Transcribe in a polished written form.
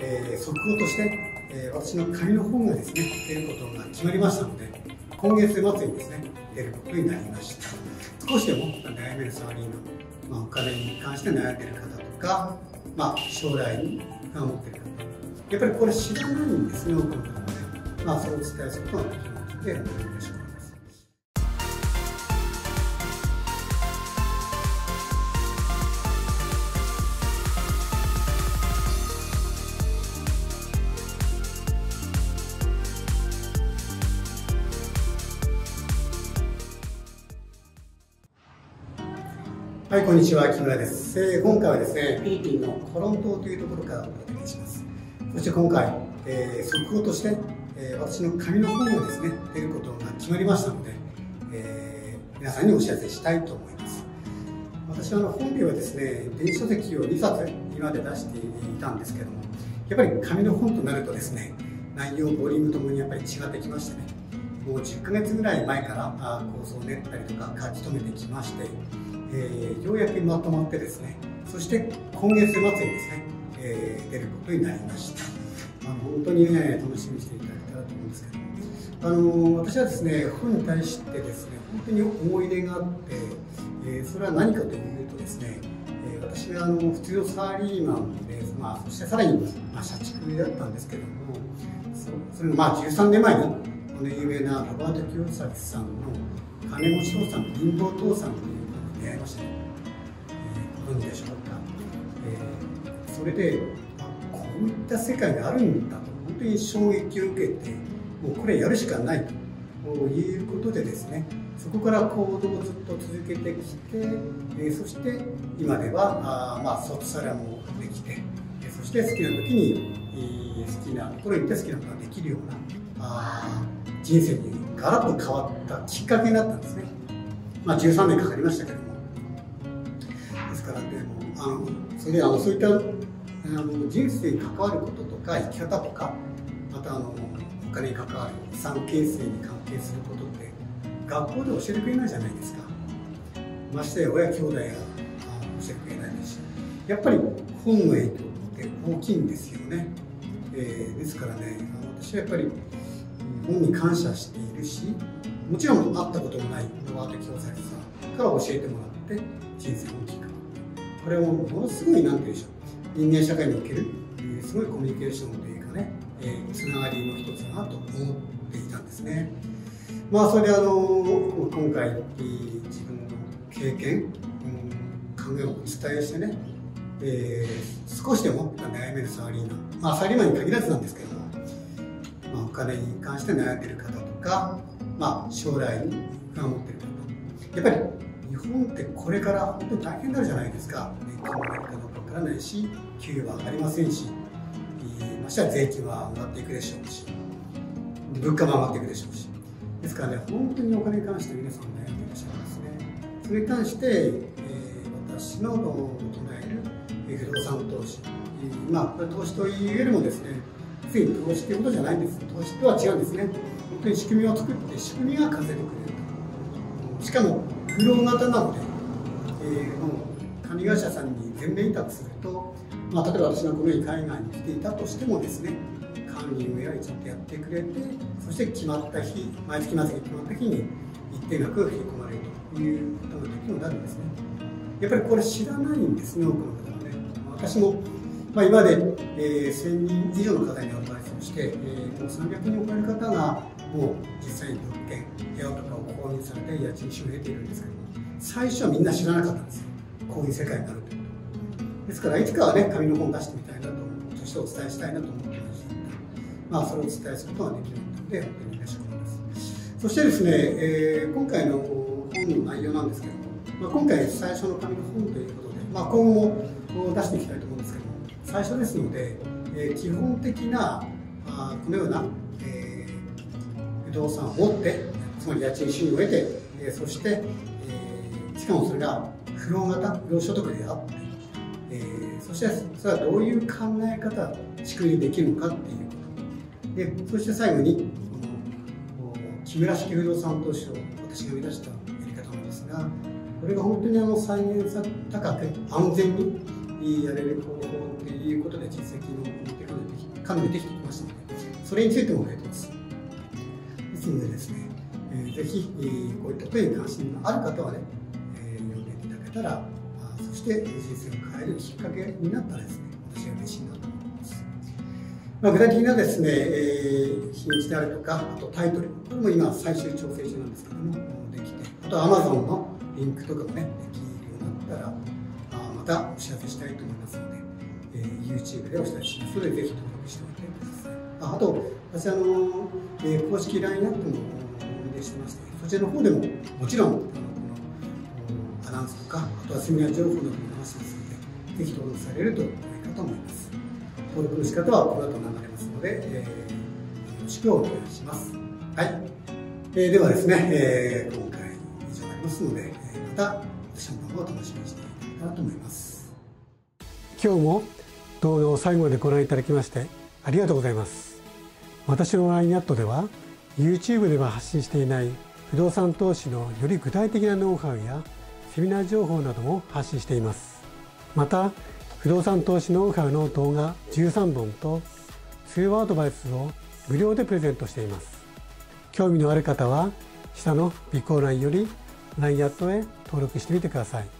速報として、私の紙の本がですね、出ることが決まりましたので、今月末にですね、出ることになりました。少しでも悩めるサラリーマン、お金に関して悩んでいる方とか、将来に不安を持っている方、やっぱりこれ知らないんですね、多くの方がね。それをお伝えすることができるので、よろしくお願いします。はい、こんにちは、木村です。今回はですね、フィリピンのコロン島というところからお届けします。そして今回、速報として、私の紙の本がですね、出ることが決まりましたので、皆さんにお知らせしたいと思います。私は本ではですね、電子書籍を2冊今まで出していたんですけども、やっぱり紙の本となるとですね、内容、ボリュームともにやっぱり違ってきましてね、もう10ヶ月ぐらい前から構想を練ったりとか書き留めてきまして、ようやくまとまってですね、そして今月末にですね、出ることになりました。本当にね、楽しみにしていただけたらと思うんですけども、私はですね、本に対してですね、本当に思い入れがあって、それは何かというとですね、私が普通のサラリーマンで、そしてさらに社畜だったんですけども、それが13年前に、有名なロバート・キヨサキさんの金持ち父さん、貧乏父さんという出会いましたね。ご存知でしょうか。それで、こういった世界があるんだと本当に衝撃を受けて、もうこれやるしかないということでですね、そこから行動をずっと続けてきて、そして今では卒サラもできて、そして好きな時に好きなところに行って好きなことができるような人生にガラッと変わったきっかけになったんですね。13年かかりましたけども。ですから、それでそういった人生に関わることとか生き方とか、またお金に関わる資産形成に関係することって学校で教えてくれないじゃないですか。ましてや親兄弟が教えてくれないですし、やっぱり本の影響って大きいんですよね。ですからね、私はやっぱり本に感謝しているし、もちろん会ったこともないロバート・キヨサキさんから教えてもらって人生の大きく変わった。これもものすごいなんて言うんでしょう、人間社会におけるすごいコミュニケーションというかね、つながりの一つだなと思っていたんですね。それで今回自分の経験、考えをお伝えしてね、少しでも悩めるサラリーマン、サラリーマンに限らずなんですけども、お金に関して悩んでいる方とか、将来に不安を持っている方、やっぱり日本ってこれから本当に大変になるじゃないですか。年金も上がるかどうかわからないし、給与は上がりませんし、ましては税金は上がっていくでしょうし、物価も上がっていくでしょうし、ですからね、本当にお金に関して皆さん悩んでいらっしゃるんですね。それに関して、私の唱える不動産投資、これ投資というよりもですね、ついに投資ということじゃないんです。投資とは違うんですね。本当に仕組みを作って、仕組みが稼いでくれると。しかも、フロー型なので、管理会社さんに全面委託すると、例えば私がこのように海外に来ていたとしてもですね、管理運営はちゃんとやってくれて、そして決まった日、毎月末に決まった日に一定額振り込まれるということができるようになるんですね。やっぱりこれ知らないんですね、多くの方はね。私も今まで、1000人以上の方にアドバイスをして、もう300人を超える方がもう実際に物件、部屋とかを購入されて家賃収入を得ているんですけども、最初はみんな知らなかったんですよ。こういう世界になるということ。ですからいつかはね、紙の本を出してみたいなと思う、そしてお伝えしたいなと思っていました。それをお伝えすることができるので、本当に嬉しく思います。そしてですね、今回の本の内容なんですけども、今回最初の紙の本ということで、今後も出していきたいと思うんですけども、最初ですので、基本的なこのような、不動産を持って、つまり家賃収入を得て、そして、しかもそれが不労型、不労所得であって、そしてそれはどういう考え方、仕組みでできるのかっていうこと。で、そして最後に、木村式不動産投資を私が生み出したやり方なんですが、これが本当に再現性高く安全にやれる方法ということで実績を持っていかないといけない。 かなりできてきましたので、それについても触れてます。ですのでですね、ぜひ、こういったことに関心がある方はね、読んでいただけたら、そして人生を変えるきっかけになったらですね、私は嬉しいなと思います。具体的なですね、日にちであるとか、あとタイトル、これも今最終調整中なんですけども、できて、あと Amazon のリンクとかもね、できるようになったら、またお知らせしたいと思いますので、YouTube でお知らせしますので、ぜひ登録しておいてください。あと、私公式 LINE アップも運営してまして、そちらの方でももちろん、アナウンスとか、あとはセミナー情報なども流しますので、ぜひ登録されると良いかと思います。登録の仕方はこの後流れますので、よろしくお願いします。はい。ではですね、今回以上になりますので、また私の方を楽しみにしていただけたらと思います。 今日も動画を最後までご覧いただきましてありがとうございます。私の LINE アットでは YouTube では発信していない不動産投資のより具体的なノウハウやセミナー情報なども発信しています。また不動産投資ノウハウの動画13本と通話アドバイスを無料でプレゼントしています。興味のある方は下の備考欄より LINE アットへ登録してみてください。